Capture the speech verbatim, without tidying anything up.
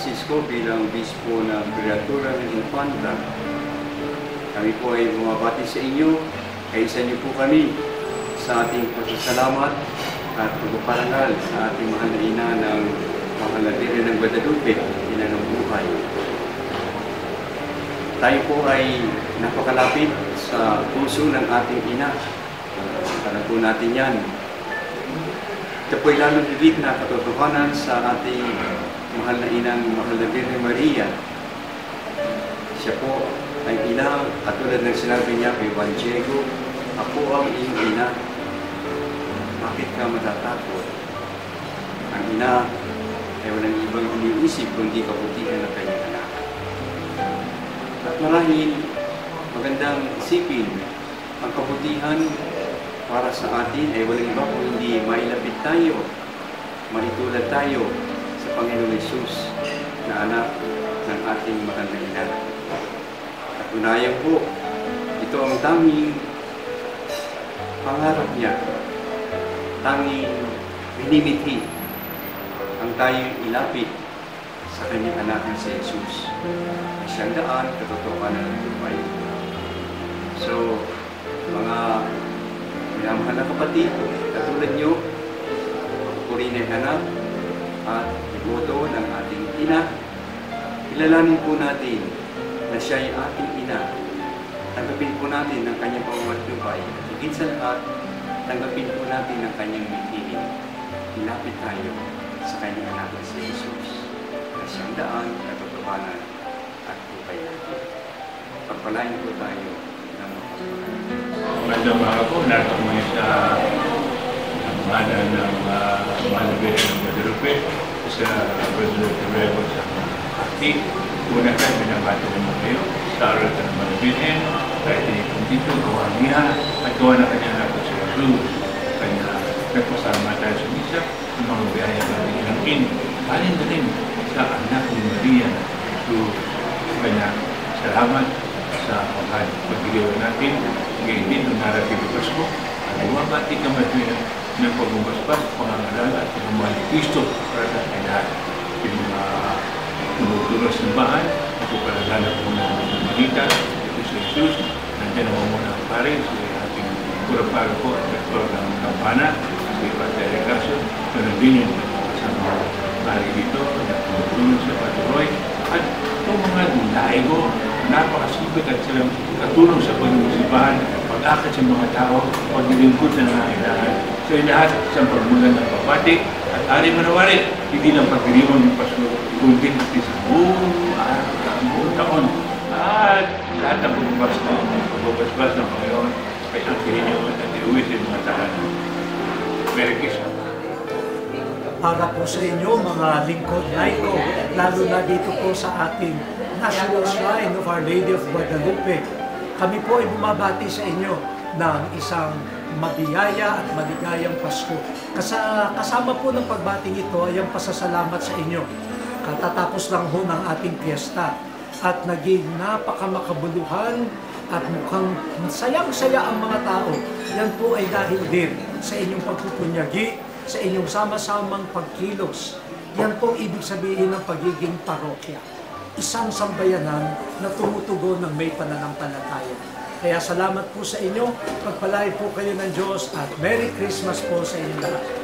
Francisco bilang bispo ng Prelatura ng Infanta. Kami po ay bumabati sa inyo, kaisa niyo po kami sa ating pasasalamat at pagpaparangal sa ating mahal na ina ng mahal na Birhen ng Guadalupe, ina ng buhay. Tayo po ay napakalapit sa puso ng ating ina. Alam po natin yan. Ito po ay lalong higit na katotohanan sa ating mahal na inang mahal na Birhen Maria. Siya po ay ina, katulad ng sinabi niya kay Juan Diego, ako ang iyong ina. Bakit ka matatakot? Ang ina ay walang ibang iniisip kundi kabutihan ng kanyang anak. At marahil magandang isipin ang kabutihan para sa atin ay walang iba kung hindi mailapit tayo, maitulad tayo sa Panginoong Hesus na anak ng ating mahal na ina. At unayan po, ito ang tanging pangarap niya, tanging minimithi ang tayo'y ilapit sa kanyang anak na si Jesus. Siyang daan, katotohanan ng buhay. So, mga minamahal na kapatid, katulad nyo, purihin ang anak at iboto ng ating ina. Kilalanin po natin na siya ay ating ina. Tanggapin po natin ang kanyang pamamatnubay. Higit sa lahat, tanggapin po natin ang kanyang mithiin. Ilapit tayo sa kanyang anak na si Jesus. Na siyang daan, katotohanan at buhay natin. Pagpalain po tayo ng mapagpapalain. Magandang mga po, narito mo sa mana ng mahal na Birhen ng Guadalupe sa Prelate-Elect sa Party. Una tayo, binabati naman kayo sa aral ka ng mahal na Birhen, kahit inikong dito, gawa niya at gawa na kanya na sa Jesus. Kanya nagpasama tayo sa misa, ng mga biyaya na inangkin. Alin na rin sa anak ni Maria. So, kanya salamat sa mga pagbigyan natin. Ngayon din, nung narating ang Pasko, at bumabati ka matwin ng pag-umbaspas, pangangalala at pagmamahal ni Cristo para sa kanya yung mga tumutulong sa bahan. Ito para lalap muna ng Manila, ito si Jesus. Nandiyan naman muna ang pare, si ating kuraparo ko at rektor ng Kampana, si Prelate-Elect. Ito na din yung kasama pare dito, na tumutulong sa patuloy. At itong mga laigo, napakasipit at silang katulong sa pag-usipahan, pag-akit sa mga tao, paglilingkod na nangailangan. So lahat sa pagmulan ng pabati at ari manawari, hindi lang pagdiriwang ng Pasko, kundi pati sa buong araw, buong taon. At lahat ng pagbabasbas ng pagbabasbas ng Panginoon, ay ang kininyo at iuwi sa mga tahanan. Merry Christmas. Para po sa inyo, mga lingkod laiko, lalo na dito po sa ating National Shrine of Our Lady of Guadalupe. Kami po ay bumabati sa inyo ng isang mabiyaya at maligayang Pasko. Kasa, kasama po ng pagbating ito ay ang pasasalamat sa inyo. Katatapos lang ho ng ating piyesta at naging napakamakabuluhan at mukhang sayang-saya ang mga tao. Yan po ay dahil din sa inyong pagpupunyagi, sa inyong sama-samang pagkilos. Yan po ibig sabihin ng pagiging parokya. Isang sambayanan na tumutugon ng may pananampalataya. Kaya salamat po sa inyo, pagpalay po kayo ng Diyos at Merry Christmas po sa inyo lahat.